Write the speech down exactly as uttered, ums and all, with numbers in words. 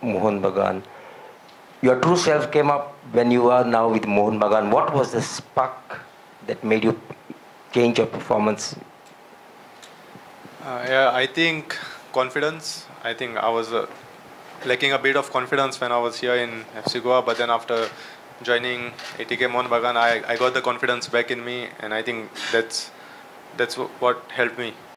Mohun Bagan. Your true self came up when you are now with Mohun Bagan. What was the spark that made you change your performance? Uh, yeah, I think confidence. I think I was uh, lacking a bit of confidence when I was here in F C Goa, but then after joining A T K Mohun Bagan, I, I got the confidence back in me, and I think that's that's what helped me.